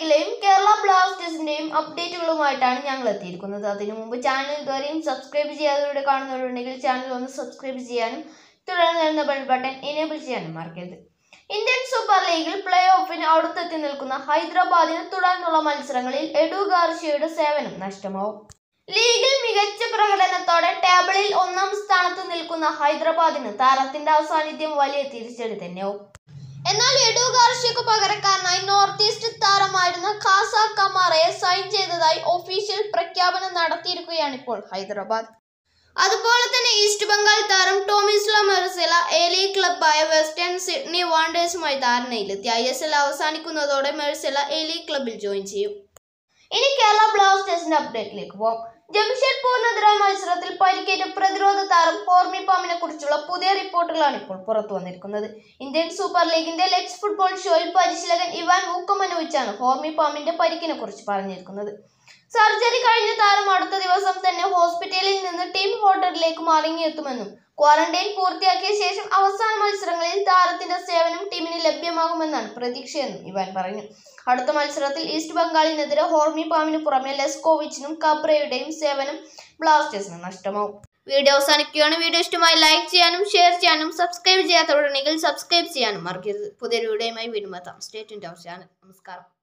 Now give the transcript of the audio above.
ലീഗിലെയും കേരള ബ്ലാസ്റ്റേഴ്സിന്റെയും അപ്ഡേറ്റുകളുമായിട്ടാണ് ഞങ്ങൾ എത്തിയിരിക്കുന്നത്. അതിനു മുമ്പ് ചാനൽ ഇതുവരെയും സബ്സ്ക്രൈബ് ചെയ്യാത്തവരുടെ കാണുന്നവരുണ്ടെങ്കിൽ ചാനൽ ഒന്ന് സബ്സ്ക്രൈബ് ചെയ്യാനും തുടർന്ന് വരുന്ന ബെൽ ബട്ടൺ എനേബിൾ ചെയ്യാനും മറക്കരുത്. ഇന്ത്യൻ സൂപ്പർ ലീഗിൽ പ്ലേ ഓഫിന് അടുത്തെത്തി നിൽക്കുന്ന ഹൈദരാബാദിന് തുടർന്നുള്ള മത്സരങ്ങളിൽ എഡു ഗാർഷ്യയുടെ സേവനം നഷ്ടമാവും. ലീഗിൽ മികച്ച പ്രകടനത്തോടെ ടേബിളിൽ ഒന്നാം സ്ഥാനത്ത് നിൽക്കുന്ന ഹൈദരാബാദിന് താരത്തിന്റെ അസാന്നിധ്യം വലിയ തിരിച്ചടി തന്നെയാവും. എന്നാൽ എഡു ഗാർഷ്യക്ക് പകരക്കാരനായി നോർത്ത് ഈസ്റ്റ് താരമായിരുന്ന ഖാസ കമാറയെ സൈൻ ചെയ്തതായി ഒഫീഷ്യൽ പ്രഖ്യാപനം നടത്തിയിരിക്കുകയാണിപ്പോൾ ഹൈദരാബാദ്. അതുപോലെ തന്നെ ഈസ്റ്റ് ബംഗാൾ താരം ടോമിസ്ല മെർസെല എ ലീഗ് ക്ലബായ വെസ്റ്റേൺ സിഡ്നി വാണ്ടേഴ്സുമായി ധാരണയിലെത്തി. ISL അവസാനിക്കുന്നതോടെ മെർസെല എ ലീഗ് ക്ലബിൽ ജോയിൻ ചെയ്യും. ഇനി കേരള ബ്ലാസ്റ്റേഴ്സിന്റെ അപ്ഡേറ്റിലേക്ക് പോകാം. ജംഷഡ്പൂരിനെതിരായ മത്സരത്തിൽ പരിക്കേറ്റ പ്രതിരോധ താരം ഹോർമി പാമിനെ കുറിച്ചുള്ള പുതിയ റിപ്പോർട്ടുകളാണ് ഇപ്പോൾ പുറത്തു വന്നിരിക്കുന്നത്. ഇന്ത്യൻ സൂപ്പർ ലീഗിന്റെ ലെറ്റ്സ് ഫുട്ബോൾ ഷോയിൽ പരിശീലകൻ ഇവാൻ വുക്കമനോവിച്ചാണ് ഹോർമി പാമിന്റെ പരിക്കിനെ കുറിച്ച് പറഞ്ഞിരിക്കുന്നത്. സർജറി കഴിഞ്ഞ താരം അടുത്ത ദിവസം തന്നെ ഹോസ്പിറ്റലിൽ നിന്ന് ടീം ഹോട്ടലിലേക്ക് മടങ്ങിയെത്തുമെന്നും ക്വാറന്റൈൻ പൂർത്തിയാക്കിയ ശേഷം അവസാന മത്സരങ്ങളിൽ താരത്തിന്റെ സേവനം ടീമിന് ലഭ്യമാകുമെന്നാണ് പ്രതീക്ഷയെന്നും ഇവാൻ പറഞ്ഞു. അടുത്ത മത്സരത്തിൽ ഈസ്റ്റ് ബംഗാളിനെതിരെ ഹോർമി പാമിന് പുറമെ ലെസ്കോവിച്ചിനും കബ്രയുടെയും സേവനം ബ്ലാസ്റ്റേഴ്സിന് നഷ്ടമാവും. വീഡിയോ അവസാനിക്കുകയാണ്. വീഡിയോ ഇഷ്ടമായി ലൈക്ക് ചെയ്യാനും ഷെയർ ചെയ്യാനും സബ്സ്ക്രൈബ് ചെയ്യാത്തവരുണ്ടെങ്കിൽ സബ്സ്ക്രൈബ് ചെയ്യാനും മറക്കരുത്. പുതിയൊരു വീഡിയോയുമായി വീണ്ടും എത്താം. Stay tuned to our channel. നമസ്കാരം.